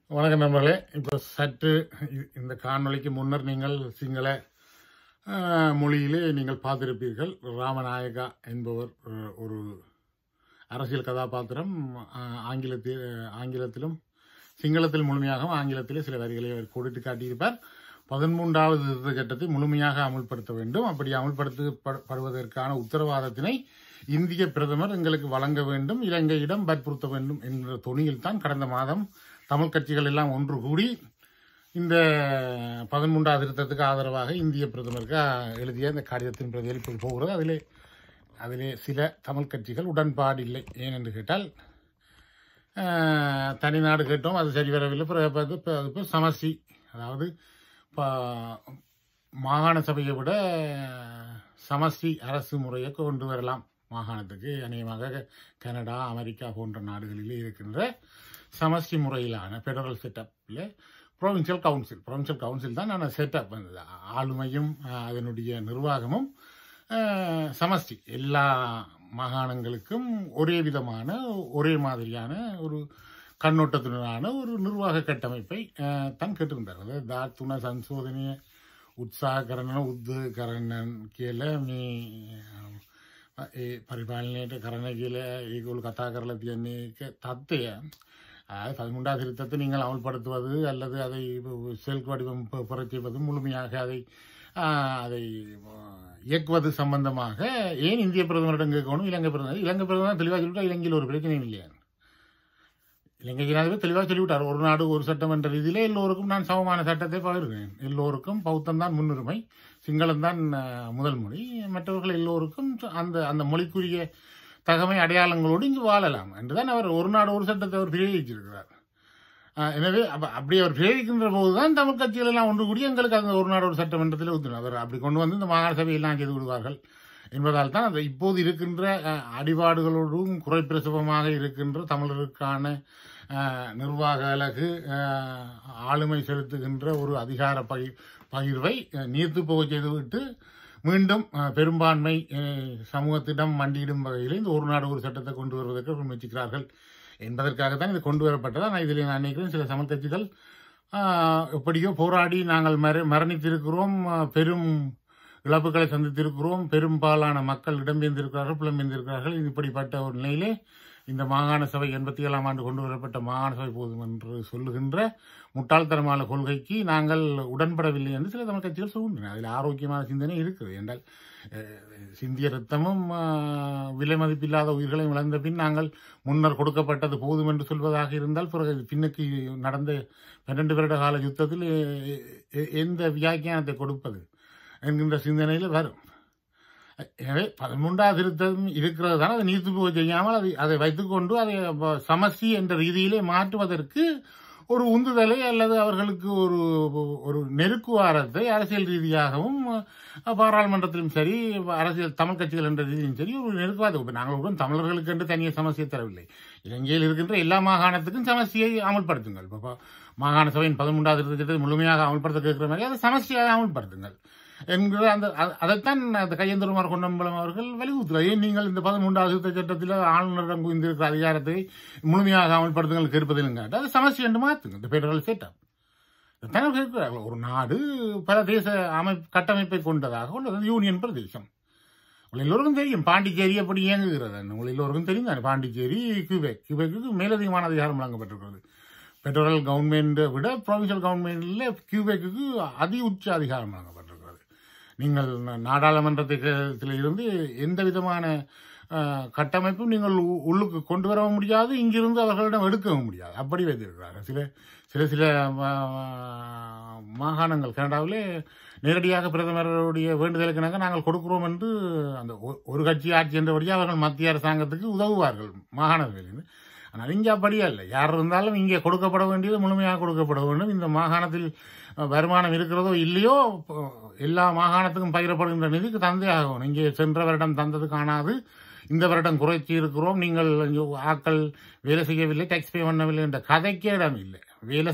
வணக்கம் நண்பர்களே. இப்போ சற்று இந்த காணொளிக்கு முன்னர் நீங்கள் சிங்கள மொழியிலே நீங்கள் பார்த்திருப்பீர்கள். ராமநாயகா என்பவர் ஒரு அரசியல் கதாபாத்திரம். ஆங்கிலத்திலும் சிங்களத்தில் முழுமையாகவும் ஆங்கிலத்திலே சில வரிகளை அவர் கோடிட்டு காட்டியிருப்பார். 13வது திருத்த சட்டத்தை முழுமையாக அமுல்படுத்த வேண்டும். அப்படி அமுல்படுத்தப்படுவதற்கான உத்தரவாதத்தினை இந்திய பிரதமர் எங்களுக்கு வழங்க வேண்டும், இலங்கையிடம் வற்புறுத்த வேண்டும் என்ற தொனியில் தான் கடந்த மாதம் தமிழ் கட்சிகள் எல்லாம் ஒன்று கூடி இந்த 13வது திருத்தத்துக்கு ஆதரவாக இந்திய பிரதமருக்கு எழுதிய இந்த கடிதத்தின் பிரதியில் இப்போது போகிறது. அதிலே சில தமிழ் கட்சிகள் உடன்பாடு இல்லை. ஏனென்று கேட்டால், தனிநாடு கேட்டோம், அது சரி வரவில்லை. இப்போ சமஷ்டி, அதாவது மாகாண சபையை விட சமஷ்டி அரசு முறையை கொண்டு வரலாம் மாகாணத்துக்கு. அநேகமாக கனடா, அமெரிக்கா போன்ற நாடுகளிலே இருக்கின்ற சமஷ்டி முறையிலான பெடரல் செட்டப்பில் ப்ரொவின்சியல் கவுன்சில் தான் நான் செட்டப் வந்தது. ஆளுமையும் அதனுடைய நிர்வாகமும் சமஷ்டி, எல்லா மாகாணங்களுக்கும் ஒரே விதமான ஒரே மாதிரியான ஒரு கண்ணோட்டத்துடனான ஒரு நிர்வாக கட்டமைப்பை தான் கேட்டிருந்தார். அதாவது தாத்துண சன்சோதனைய උත්සාහකරන උද්දකරණන් කියලා මේ පරිපාලනයට කරන කියලා ඒගොල්ලෝ කතා කරලා තියෙන එක தත්ත්වය. அதாவது 13வது திருத்தத்தை நீங்கள் அமல்படுத்துவது அல்லது அதை செல்க் வடிவம் புரட்சிப்பது, முழுமையாக அதை இயக்குவது சம்பந்தமாக ஏன் இந்திய பிரதமரிடம் கேட்கணும்? இலங்கை பிரதமர் தெளிவாக சொல்லிவிட்டா இலங்கையில் ஒரு பிரச்சனையும் இல்லையா? இலங்கை ஜனாதிபதி தெளிவாக சொல்லிவிட்டார், ஒரு நாடு ஒரு சட்டம் என்ற ரீதியிலே எல்லோருக்கும் நான் சமமான சட்டத்தை பகிர்கிறேன். எல்லோருக்கும் பௌத்தம் தான் முன்னுரிமை, சிங்களம் தான் முதல் மொழி, மற்றவர்கள் எல்லோருக்கும் அந்த மொழிக்குரிய தகமை அடையாளங்களோடு இங்கு வாழலாம் என்றுதான் அவர் ஒரு நாடு ஒரு சட்டத்தை அவர் பிரயோகிச்சிருக்கிறார். எனவே அப்படி அவர் பிரயோகிக்கின்ற போதுதான் தமிழ் கட்சிகள் எல்லாம் ஒன்று கூடி எங்களுக்கு அந்த ஒரு நாடு ஒரு சட்டமன்றத்தில் ஊற்றினார். அவர் அப்படி கொண்டு வந்து இந்த மாகாண சபையெல்லாம் செய்து விடுவார்கள் என்பதால் தான் அந்த இப்போது இருக்கின்ற அடிபாடுகளோடும் குறைப்பிரசவமாக இருக்கின்ற தமிழருக்கான நிர்வாக அலகு ஆளுமை செலுத்துகின்ற ஒரு அதிகார பகிர்வை நீர்த்து போக செய்துவிட்டு மீண்டும் பெரும்பான்மை சமூகத்திடம் மண்டியிடும் வகையில் இந்த ஒரு நாடு ஒரு சட்டத்தை கொண்டு வருவதற்கு முயற்சிக்கிறார்கள் என்பதற்காகத்தான் இது கொண்டு வரப்பட்டது. ஆனால் இதில் நான் நினைக்கிறேன் சில தமிழ் கட்சிகள் எப்படியோ போராடி நாங்கள் மரணித்திருக்கிறோம், பெரும் இழப்புகளை சந்தித்திருக்கிறோம், பெரும்பாலான மக்கள் இடம்பெயர்ந்திருக்கிறார்கள், புலம்பெயர்ந்திருக்கிறார்கள். இப்படிப்பட்ட ஒரு நிலையிலே இந்த மாகாண சபை 87ஆம் ஆண்டு கொண்டு வரப்பட்ட மாகாண சபை போதும் என்று சொல்லுகின்ற முட்டாள்தனமான கொள்கைக்கு நாங்கள் உடன்படவில்லை என்று சில தமிழ் கட்சிகள் சொல்கின்றன. அதில் ஆரோக்கியமான சிந்தனை இருக்கிறது. என்றால் சிந்திய ரத்தமும் விலை மதிப்பில்லாத உயிர்களையும் இழந்த பின் நாங்கள் முன்னர் கொடுக்கப்பட்டது போதும் என்று சொல்வதாக இருந்தால், பிறகு பின்னுக்கு நடந்த 12 வருட கால யுத்தத்தில் எந்த வியாக்கியானத்தை கொடுப்பது என்கின்ற சிந்தனையில் வரும். எனவே 13வது திருத்தம் இருக்கிறது தானே, அதை நீர்த்து போக செய்யாமல் அதை வைத்துக்கொண்டு அதை சமஷ்டி என்ற ரீதியிலே மாற்றுவதற்கு ஒரு உந்துதலை அல்லது அவர்களுக்கு ஒரு நெருக்குவாரத்தை அரசியல் ரீதியாகவும் பாராளுமன்றத்திலும் சரி, அரசியல் தமிழ் கட்சிகள் என்ற ரீதியிலும் சரி ஒரு நெருக்குவாதம். இப்போ நாங்கள் தமிழர்களுக்கு என்று தனியாக சமஸ்டியை தரவில்லை. இலங்கையில் இருக்கின்ற எல்லா மாகாணத்துக்கும் சமஸ்டியை அமல்படுத்துங்கள். இப்போ மாகாண சபையின் 13வது திருத்தத்தை முழுமையாக அமல்படுத்த கேட்கிற மாதிரி அதை சமஸ்டியாக அமல்படுத்துங்கள் என்கிற அதைத்தான் அந்த கையெழுந்தருமார் கொண்டம்பலம் அவர்கள் வலியுறுத்துகிறார். ஏன் நீங்கள் இந்த 13வது திருத்த சட்டத்தில் ஆளுநரிடம் குவிந்திருக்கிற அதிகாரத்தை முழுமையாக அமல்படுத்துங்கள் கேட்பதிலும் காட்டு அது சமஸ்டி என்று மாற்றுங்க. இந்த பெடரல் செட்டப் கேட்கிறார்கள். ஒரு நாடு பல தேச கட்டமைப்பை கொண்டதாக உள்ளது யூனியன் பிரதேசம். உங்கள் எல்லோருக்கும் தெரியும் பாண்டிச்சேரி எப்படி இயங்குகிறது. உங்கள் எல்லோருக்கும் தெரியும் தானே பாண்டிச்சேரி கியூபெக்கு மேலதிகமான அதிகாரம் வழங்கப்பட்டிருக்கிறது. பெடரல் கவர்மெண்ட்டை விட ப்ரொவின்சியல் கவர்மெண்ட்ல கியூபெக்கு அதி உச்ச அதிகாரம் வழங்கப்பட்டிருக்கிறது. நீங்கள் நாடாளுமன்றத்தில் இருந்து எந்த விதமான கட்டமைப்பும் நீங்கள் உள்ளுக்கு கொண்டு வர முடியாது, இங்கிருந்து அவர்களிடம் எடுக்கவும் முடியாது. அப்படி வைத்திருக்கிறார்கள். சில மாகாணங்கள் கனடாவிலே நேரடியாக பிரதமருடைய வேண்டுதலுக்கு நாங்கள் கொடுக்கிறோம் என்று அந்த ஒரு கட்சி ஆட்சி என்றபடியாக அவர்கள் மத்திய அரசாங்கத்துக்கு உதவுவார்கள் மாகாணத்திலிருந்து. ஆனால் இங்கே அப்படியே இல்லை. யார் இருந்தாலும் இங்கே கொடுக்கப்பட வேண்டியது முழுமையாக கொடுக்கப்பட வேண்டும். இந்த மாகாணத்தில் வருமானம் இருக்கிறதோ இல்லையோ எல்லா மாகாணத்துக்கும் பகிரப்படுகின்ற நிதிக்கு தந்தே ஆகணும். இங்கே சென்ற வருடம் தந்தது காணாது, இந்த வருடம் குறைச்சி இருக்கிறோம், நீங்கள் ஆக்கள் வேலை செய்யவில்லை, டேக்ஸ் பே பண்ணவில்லை என்ற கதைக்கே இடம் இல்லை. வேலை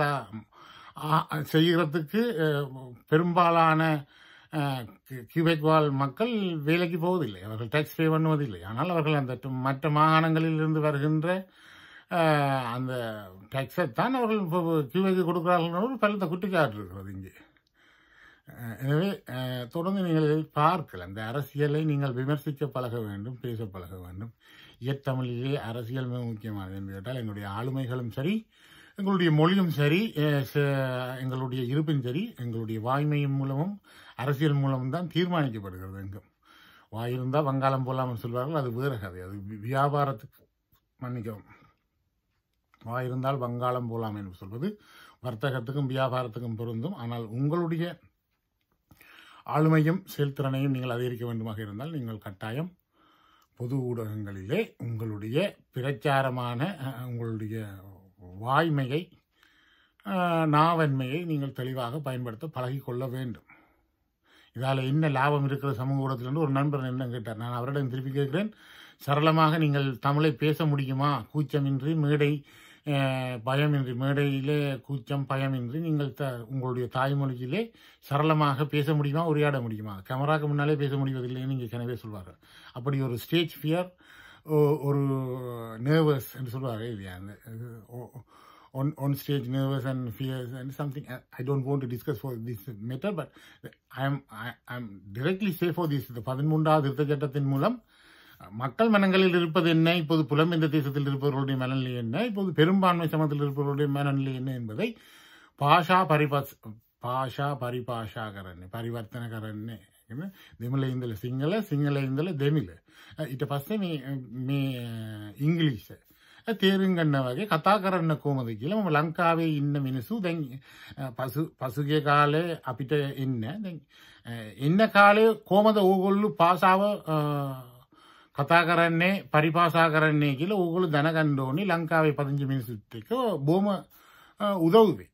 செய்கிறதுக்கு பெரும்பாலான கியூபெக் வாழ் மக்கள் வேலைக்கு போவதில்லை, அவர்கள் டேக்ஸ் பே பண்ணுவதில்லை. ஆனால் அவர்கள் அந்த மற்ற மாகாணங்களில் இருந்து வருகின்ற அந்த டேக்ஸை தான் அவர்கள் இப்போ கியூஐக்கு கொடுக்குறார்கள் பலத்த குட்டிக்காட்டு இருக்கிறது இங்கே. எனவே தொடர்ந்து நீங்கள் இதை பார்க்கலாம். அந்த அரசியலை நீங்கள் விமர்சிக்க பழக வேண்டும், பேச பழக வேண்டும். இயற்தமிழிலே அரசியல் மிக முக்கியமானது என்று கேட்டால் எங்களுடைய ஆளுமைகளும் சரி, எங்களுடைய மொழியும் சரி, எங்களுடைய இருப்பும் சரி, எங்களுடைய வாய்மையின் மூலமும் அரசியல் மூலமும் தான் தீர்மானிக்கப்படுகிறது. எங்கும் வாயிருந்தால் வங்காளம் போலாம்னு சொல்வார்கள், அது வேறு கதை. அது வியாபாரத்துக்கு மன்னிக்கவும், வாயிருந்தால் வங்காளம் போலாம் என்று சொல்வது வர்த்தகத்துக்கும் வியாபாரத்துக்கும் பொருந்தும். ஆனால் உங்களுடைய ஆளுமையும் செயல்திறனையும் நீங்கள் அதிகரிக்க வேண்டுமாக இருந்தால் நீங்கள் கட்டாயம் பொது ஊடகங்களிலே உங்களுடைய பிரச்சாரமான உங்களுடைய வாய்மையை, நாவன்மையை நீங்கள் தெளிவாக பயன்படுத்த பழகிக்கொள்ள வேண்டும். இதால் என்ன லாபம் இருக்கிற சமூக ஊடகத்திலிருந்து ஒரு நண்பர் என்ன கேட்டார். நான் அவரிடம் திருப்பி கேட்கிறேன், சரளமாக நீங்கள் தமிழை பேச முடியுமா? கூச்சமின்றி, மேடை பயமின்றி, மேடையிலே கூச்சம் பயமின்றி நீங்கள் உங்களுடைய தாய்மொழியிலே சரளமாக பேச முடியுமா, உரையாட முடியுமா? கேமராக்கு முன்னாலே பேச முடிவதில்லைன்னு நீங்கள் கனவே சொல்வார்கள். அப்படி ஒரு ஸ்டேஜ் ஃபியர், ஒரு நர்வஸ் என்று சொல்வார்கள் இல்லையா? அந்த on stage nervous and fears and something. I don't want to discuss for this matter, but I'm directly say for this. The 13வது திருத்த சட்டத்தின் மூலம் மக்கள் மனங்களில் இருப்பது என்ன, இப்போது புலம்பெயர்ந்த தேசத்தில் இருப்பவர்களுடைய மனநிலை என்ன, இப்போது பெரும்பான்மை சமத்தில் இருப்பவர்களுடைய மனநிலை என்ன என்பதை பாஷா பரிபாஷாகரன் பரிவர்த்தனகரன் දෙමළ ඉඳලා සිංහල, සිංහල ඉඳලා දෙමිළ. ඊට පස්සේ මේ ඉංග්‍රීසි තේරුම් ගන්නවා වගේ කතා කරන්න කොහොමද කියලා මම ලංකාවේ ඉන්න මිනිස්සු දැන් පසුගිය කාලේ අපිට ඉන්න දැන් ඉන්න කාලේ කොහොමද ඕගොල්ලෝ භාෂාව කතා කරන්නේ, පරිභාෂා කරන්නේ කියලා ඕගොල්ලෝ දැනගන්න ඕනේ. ලංකාවේ පදිංචි මිනිස්සුත් එක්ක බොහොම උදව් වෙයි.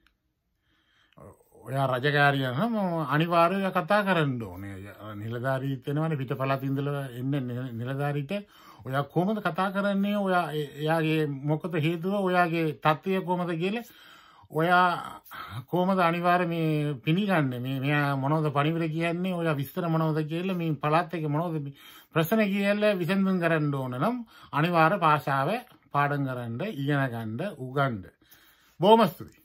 ඔයා රජකාරිය නම් අනිවාර්යයෙන් කතා කරන්න ඕනේ. නිලධාරීත් වෙනවනේ පිට පළාත ඉඳලා එන්නේ නිලධාරීට ඔයා කොහොමද කතා කරන්නේ, ඔයා එයාගේ මොකද හේතුව, ඔයාගේ තත්ත්වය කොහොමද කියලා ඔයා කොහොමද අනිවාර්ය මේ පිළිගන්නේ, මෙයා මොනවද පණිවිඩ කියන්නේ, ඔයා විස්තර මොනවද කියලා මේ පළාත් එක මොනවද ප්‍රශ්න කියලා විසඳුම් කරන්න ඕන නම් අනිවාර්ය භාෂාව පාඩම් කරන්න, ඉගෙන ගන්න, උගන්න. බොහොම ස්තුතියි.